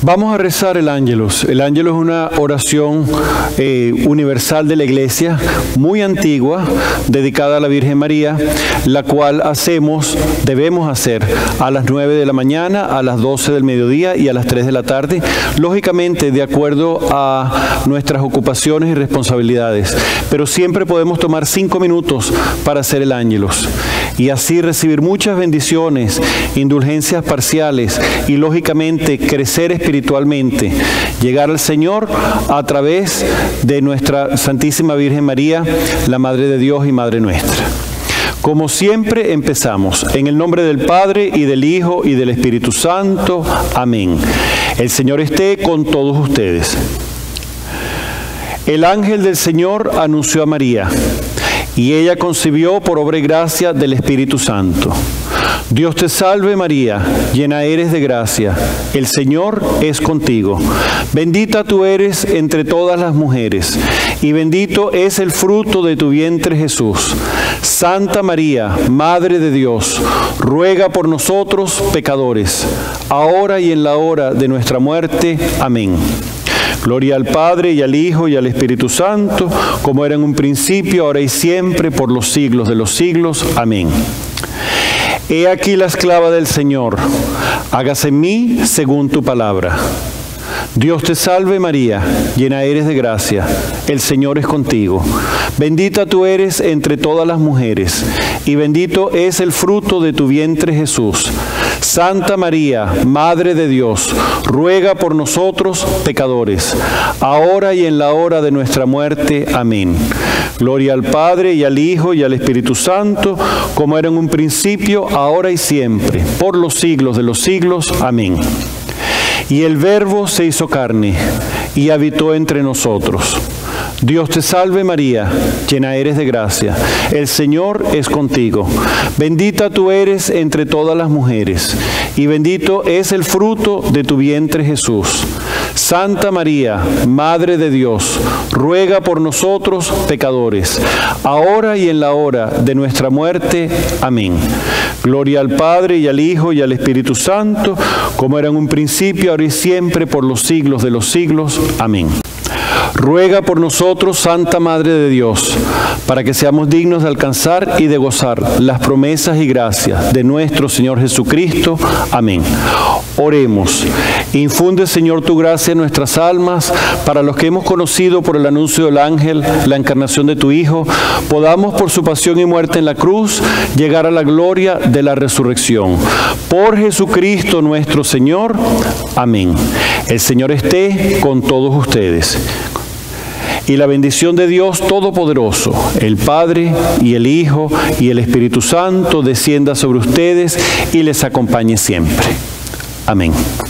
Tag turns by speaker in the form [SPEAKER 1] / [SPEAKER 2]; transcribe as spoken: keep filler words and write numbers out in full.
[SPEAKER 1] Vamos a rezar el Ángelus. El Ángelus es una oración eh, universal de la Iglesia, muy antigua, dedicada a la Virgen María, la cual hacemos, debemos hacer a las nueve de la mañana, a las doce del mediodía y a las tres de la tarde, lógicamente de acuerdo a nuestras ocupaciones y responsabilidades. Pero siempre podemos tomar cinco minutos para hacer el Ángelus y así recibir muchas bendiciones, indulgencias parciales y lógicamente crecer espiritualmente, llegar al Señor a través de nuestra Santísima Virgen María, la Madre de Dios y Madre nuestra. Como siempre empezamos, en el nombre del Padre y del Hijo y del Espíritu Santo. Amén. El Señor esté con todos ustedes. El ángel del Señor anunció a María, y ella concibió por obra y gracia del Espíritu Santo. Dios te salve María, llena eres de gracia, el Señor es contigo. Bendita tú eres entre todas las mujeres, y bendito es el fruto de tu vientre Jesús. Santa María, Madre de Dios, ruega por nosotros pecadores, ahora y en la hora de nuestra muerte. Amén. Gloria al Padre, y al Hijo, y al Espíritu Santo, como era en un principio, ahora y siempre, por los siglos de los siglos. Amén. He aquí la esclava del Señor, hágase en mí según tu palabra. Dios te salve María, llena eres de gracia, el Señor es contigo. Bendita tú eres entre todas las mujeres, y bendito es el fruto de tu vientre Jesús. Santa María, Madre de Dios, ruega por nosotros pecadores, ahora y en la hora de nuestra muerte. Amén. Gloria al Padre, y al Hijo, y al Espíritu Santo, como era en un principio, ahora y siempre, por los siglos de los siglos. Amén. Y el Verbo se hizo carne, y habitó entre nosotros. Dios te salve María, llena eres de gracia, el Señor es contigo. Bendita tú eres entre todas las mujeres, y bendito es el fruto de tu vientre Jesús. Santa María, Madre de Dios, ruega por nosotros pecadores, ahora y en la hora de nuestra muerte. Amén. Gloria al Padre, y al Hijo, y al Espíritu Santo, como era en un principio, ahora y siempre, por los siglos de los siglos. Amén. Ruega por nosotros, Santa Madre de Dios, para que seamos dignos de alcanzar y de gozar las promesas y gracias de nuestro Señor Jesucristo. Amén. Oremos. Infunde, Señor, tu gracia en nuestras almas, para los que hemos conocido por el anuncio del ángel la encarnación de tu Hijo, podamos por su pasión y muerte en la cruz llegar a la gloria de la resurrección. Por Jesucristo nuestro Señor. Amén. El Señor esté con todos ustedes. Y la bendición de Dios Todopoderoso, el Padre, y el Hijo, y el Espíritu Santo, descienda sobre ustedes y les acompañe siempre. Amén.